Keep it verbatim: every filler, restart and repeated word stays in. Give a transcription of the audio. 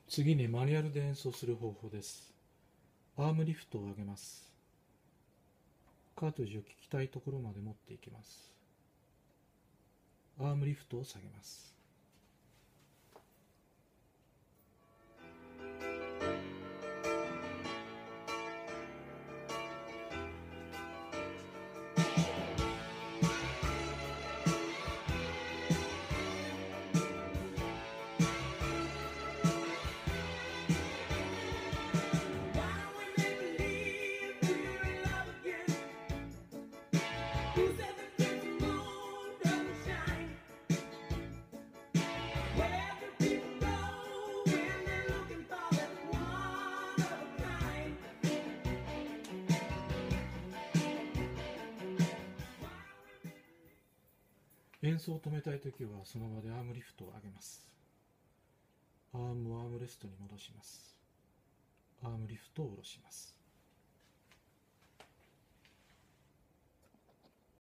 次にマニュアルで演奏する方法です。アームリフトを上げます。カートリッジを聞きたいところまで持っていきます。アームリフトを下げます。演奏を止めたいときはその場でアームリフトを上げます。アームをアームレストに戻します。アームリフトを下ろします。